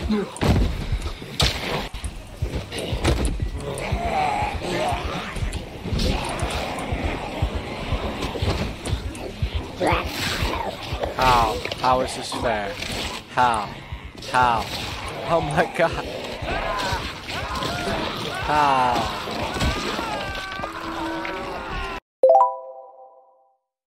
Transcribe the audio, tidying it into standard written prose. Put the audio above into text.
How? How is this fair? How? How? Oh my god. How?